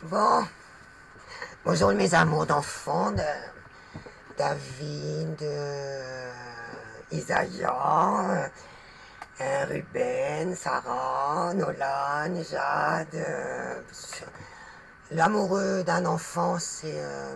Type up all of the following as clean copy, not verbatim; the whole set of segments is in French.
Bon, bonjour mes amours d'enfants, David, Isaiah, Ruben, Sarah, Nolan, Jade. L'amoureux d'un enfant, c'est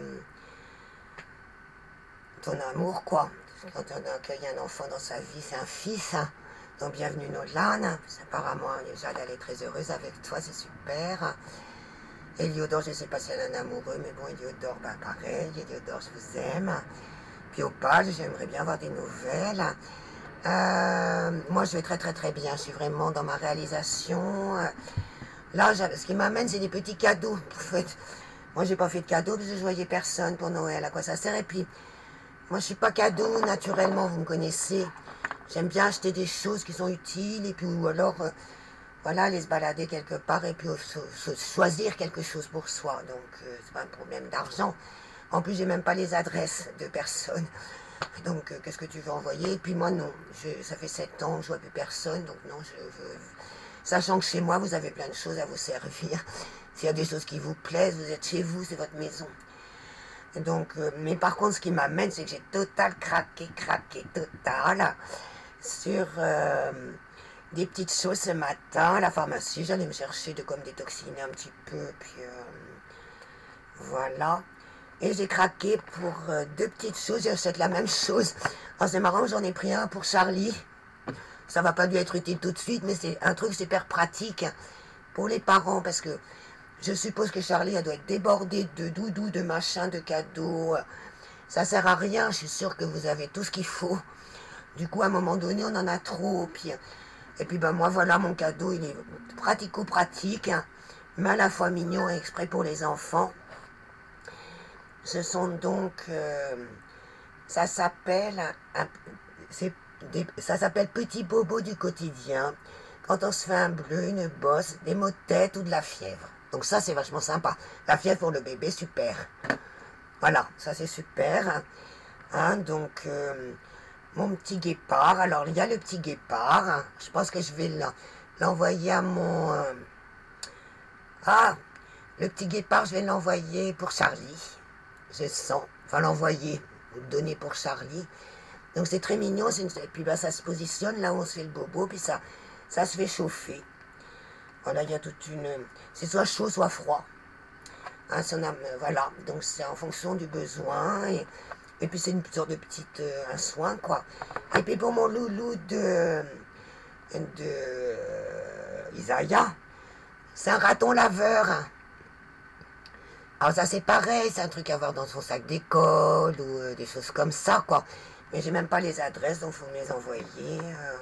ton amour, quoi. Quand on accueille un enfant dans sa vie, c'est un fils. Hein. Donc bienvenue Nolan. Apparemment, Jade, elle est très heureuse avec toi, c'est super. Eliodore, je ne sais pas si elle a un amoureux, mais bon, Eliodore, bah pareil. Eliodore, je vous aime. Puis Opal, j'aimerais bien avoir des nouvelles. Moi, je vais très bien. Je suis vraiment dans ma réalisation. Là, ce qui m'amène, c'est des petits cadeaux. En fait, moi, j'ai pas fait de cadeaux parce que je voyais personne pour Noël. À quoi ça sert? Et puis, moi, je suis pas cadeau naturellement, vous me connaissez. J'aime bien acheter des choses qui sont utiles et puis ou alors, voilà, aller se balader quelque part et puis choisir quelque chose pour soi. Donc, c'est pas un problème d'argent. En plus, j'ai même pas les adresses de personnes. Donc, qu'est-ce que tu veux envoyer? Et puis moi, non. Ça fait 7 ans, je vois plus personne. Donc, non, je veux... Sachant que chez moi, vous avez plein de choses à vous servir. S'il y a des choses qui vous plaisent, vous êtes chez vous, c'est votre maison. Donc, mais par contre, ce qui m'amène, c'est que j'ai craqué total sur des petites choses ce matin à la pharmacie. J'allais me chercher de comme détoxiner un petit peu, puis voilà. Et j'ai craqué pour 2 petites choses, j'achète la même chose. Alors c'est marrant, j'en ai pris un pour Charlie. Ça va pas lui être utile tout de suite, mais c'est un truc super pratique pour les parents, parce que je suppose que Charlie, elle doit être débordée de doudous, de machins, de cadeaux. Ça sert à rien, je suis sûre que vous avez tout ce qu'il faut. Du coup, à un moment donné, on en a trop. Et puis, ben moi, voilà, mon cadeau, il est pratico-pratique, mais à la fois mignon et exprès pour les enfants. Ce sont donc... ça s'appelle... Ça s'appelle Petit Bobo du quotidien. Quand on se fait un bleu, une bosse, des maux de tête ou de la fièvre. Donc ça, c'est vachement sympa. La fièvre pour le bébé, super. Voilà, ça c'est super. Hein, donc, mon petit guépard. Alors, il y a le petit guépard. Je pense que je vais l'envoyer à mon... le petit guépard, je vais l'envoyer pour Charlie. Je sens. Enfin, l'envoyer, ou le donner pour Charlie. Donc, c'est très mignon. Et puis, bah, ça se positionne là où on se fait le bobo. Puis, ça se fait chauffer. Voilà, il y a toute une... C'est soit chaud, soit froid. Hein, voilà, donc c'est en fonction du besoin. Et puis c'est une sorte de petite... un soin, quoi. Et puis pour mon loulou de Isaiah, c'est un raton laveur. Alors ça c'est pareil, c'est un truc à avoir dans son sac d'école ou des choses comme ça, quoi. Mais j'ai même pas les adresses, donc il faut me les envoyer.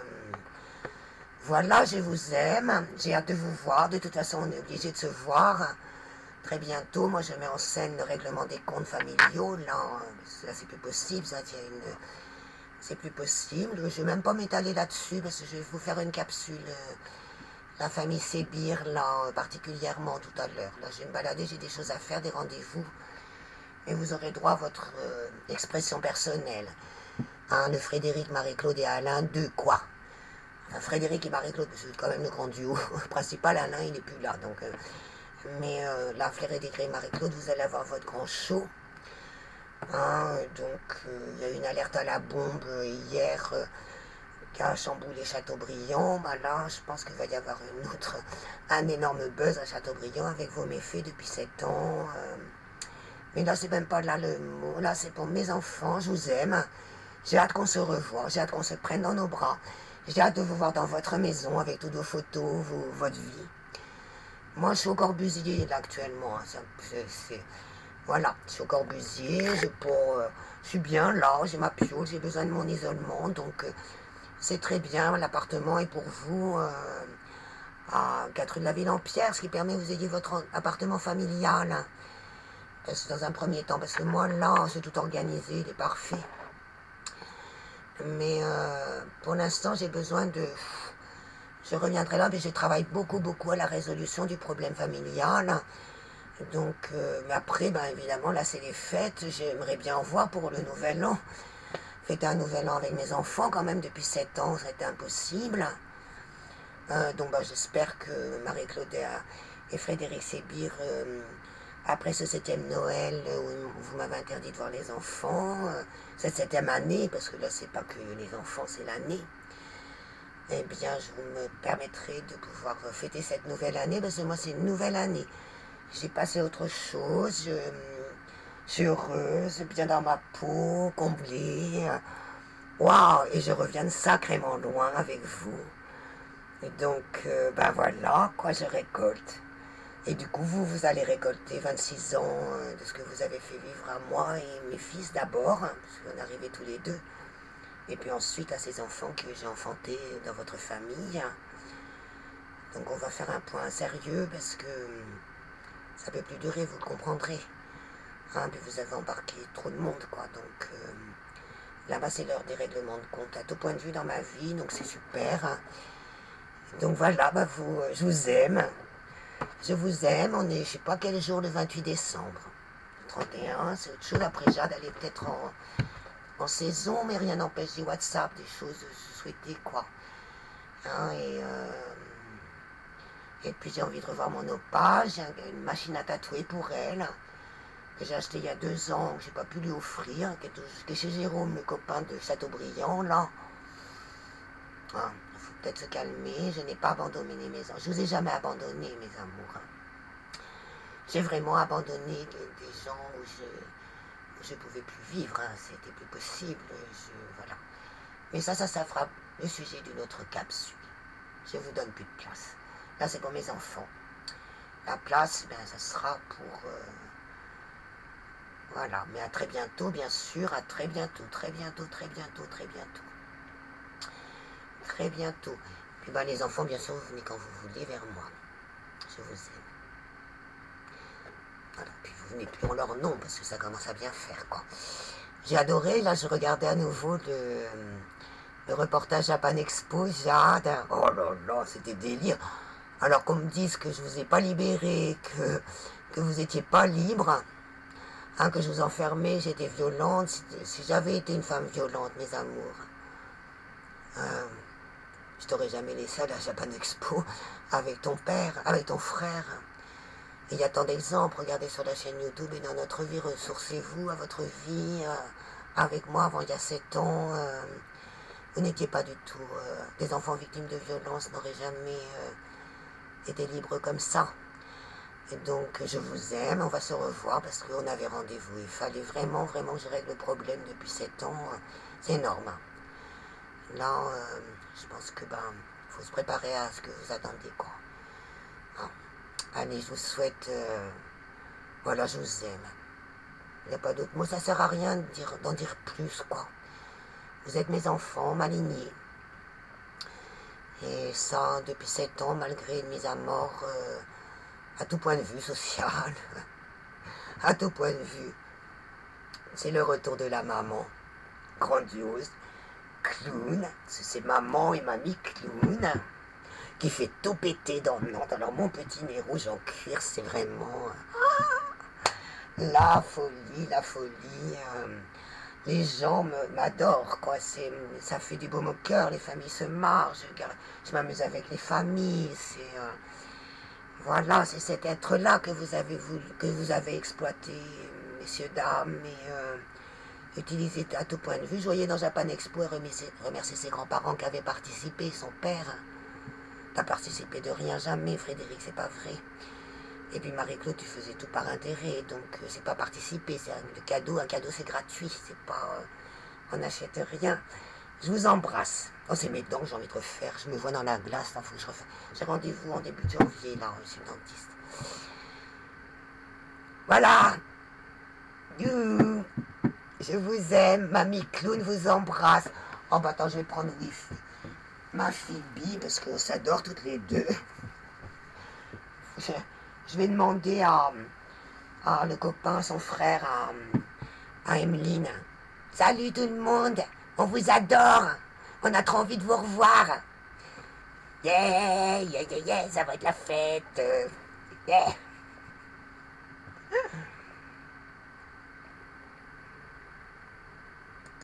Voilà, je vous aime. J'ai hâte de vous voir. De toute façon, on est obligé de se voir très bientôt. Moi, je mets en scène le règlement des comptes familiaux. Là, c'est plus possible. C'est plus possible. Je ne vais même pas m'étaler là-dessus parce que je vais vous faire une capsule. La famille Sébir, là, particulièrement tout à l'heure. Là, je vais me balader, j'ai des choses à faire, des rendez-vous. Et vous aurez droit à votre expression personnelle. Hein, le Frédéric, Marie-Claude et Alain, de quoi? Frédéric et Marie-Claude, c'est quand même le grand duo principal. Alain, il n'est plus là. Donc, mais là, Frédéric et Marie-Claude, vous allez avoir votre grand show. Hein, donc, il y a eu une alerte à la bombe hier qui a chamboulé Châteaubriand. Bah, là, je pense qu'il va y avoir un énorme buzz à Châteaubriand avec vos méfaits depuis 7 ans. Mais là, c'est même pas là le mot. Là, c'est pour mes enfants. Je vous aime. J'ai hâte qu'on se revoie. J'ai hâte qu'on se prenne dans nos bras. J'ai hâte de vous voir dans votre maison avec toutes vos photos, votre vie. Moi, je suis au Corbusier, là, actuellement. Voilà, je suis au Corbusier. Je suis bien là, j'ai ma piole, j'ai besoin de mon isolement. Donc, c'est très bien. L'appartement est pour vous à 4 rue de la Ville-en-Pierre, ce qui permet que vous ayez votre appartement familial. Dans un premier temps, parce que moi, là, c'est tout organisé, il est parfait. Mais pour l'instant, j'ai besoin de... Je reviendrai là, mais je travaille beaucoup à la résolution du problème familial. Donc, mais après, ben, évidemment, là, c'est les fêtes. J'aimerais bien en voir pour le Nouvel An. Fêter un Nouvel An avec mes enfants, quand même, depuis 7 ans, ça a été impossible. Donc, ben, j'espère que Marie-Claude et Frédéric Sébir après ce 7e Noël où vous m'avez interdit de voir les enfants, cette 7e année, parce que là c'est pas que les enfants, c'est l'année, eh bien je me permettrai de pouvoir fêter cette nouvelle année, parce que moi c'est une nouvelle année. J'ai passé autre chose, je suis heureuse, bien dans ma peau, comblée. Waouh, et je reviens de sacrément loin avec vous. Et donc, ben voilà, quoi, je récolte. Et du coup, vous allez récolter 26 ans de ce que vous avez fait vivre à moi et mes fils d'abord, hein, parce qu'on est arrivés tous les deux. Et puis ensuite à ces enfants que j'ai enfantés dans votre famille. Donc on va faire un point sérieux parce que ça ne peut plus durer, vous le comprendrez. Hein, puis vous avez embarqué trop de monde, quoi. Donc là-bas, c'est l'heure des règlements de compte à tout point de vue dans ma vie, donc c'est super. Hein. Donc voilà, bah je vous aime. Je vous aime. On est, je sais pas quel jour, le 28 décembre. Le 31, c'est autre chose. Après, j'ai d'aller peut-être en saison, mais rien n'empêche des WhatsApp, des choses souhaitées, quoi. Hein, et puis j'ai envie de revoir mon opa. J'ai une machine à tatouer pour elle, que j'ai acheté il y a 2 ans, que j'ai pas pu lui offrir, qui est chez Jérôme, le copain de Châteaubriand, là. Hein, il faut peut-être se calmer, je n'ai pas abandonné mes enfants. Je vous ai jamais abandonné, mes amours. Hein. J'ai vraiment abandonné des gens où je ne pouvais plus vivre, hein. C'était plus possible, voilà. Mais ça fera le sujet d'une autre capsule. Je vous donne plus de place. Là, c'est pour mes enfants. La place, ben, ça sera pour... voilà, mais à très bientôt, bien sûr, à très bientôt, très bientôt, très bientôt, très bientôt. Très bientôt. Puis ben, les enfants, bien sûr, vous venez quand vous voulez vers moi. Je vous aime. Voilà, puis vous venez plus en leur nom, parce que ça commence à bien faire, quoi. J'ai adoré, là, je regardais à nouveau le reportage Japan Expo, Jade. Oh là là, c'était délire. Alors qu'on me dise que je vous ai pas libéré, que vous étiez pas libre, hein, que je vous enfermais, j'étais violente. Si j'avais été une femme violente, mes amours, je t'aurais jamais laissé à la Japan Expo avec ton père, avec ton frère. Et il y a tant d'exemples, regardez sur la chaîne YouTube et dans notre vie, ressourcez-vous à votre vie, avec moi avant il y a 7 ans. Vous n'étiez pas du tout... des enfants victimes de violences n'auraient jamais été libres comme ça. Et donc, je vous aime, on va se revoir parce qu'on avait rendez-vous. Il fallait vraiment, vraiment que je règle le problème depuis 7 ans. C'est énorme. Là, je pense que, faut se préparer à ce que vous attendez, quoi. Hein. Allez, je vous souhaite... voilà, je vous aime. Il n'y a pas d'autre mot, ça sert à rien d'en dire plus, quoi. Vous êtes mes enfants, ma lignée. Et ça, depuis 7 ans, malgré une mise à mort, à tout point de vue social, à tout point de vue, c'est le retour de la maman, grandiose, clown, c'est maman et mamie clown, qui fait tout péter dans Nantes. Alors mon petit nez rouge en cuir, c'est vraiment la folie, la folie. Les gens m'adorent, quoi. Ça fait du baume au cœur, les familles se marrent, je m'amuse avec les familles, voilà, c'est cet être-là que vous avez exploité, messieurs, dames, et utilisé à tout point de vue. Je voyais dans Japan Expo et remercier ses grands-parents qui avaient participé, son père. T'as participé de rien, jamais, Frédéric, c'est pas vrai. Et puis Marie-Claude, tu faisais tout par intérêt, donc c'est pas participer, c'est un cadeau c'est gratuit, c'est pas... on n'achète rien. Je vous embrasse. Oh, c'est mes dents que j'ai envie de refaire, je me vois dans la glace, là, faut que je refasse. J'ai rendez-vous en début de janvier, là, chez le dentiste. Voilà. You. Je vous aime, mamie clown vous embrasse. Oh, bah attends, je vais prendre ma fille Bi, parce qu'on s'adore toutes les deux. Je vais demander à le copain, son frère, à Emeline. Salut tout le monde, on vous adore, on a trop envie de vous revoir. Yeah, yeah, yeah, yeah, ça va être la fête. Yeah.